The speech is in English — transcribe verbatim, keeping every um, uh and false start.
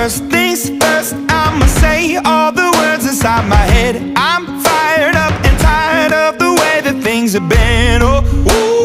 First things first, I'ma say all the words inside my head. I'm fired up and tired of the way that things have been. Oh, ooh.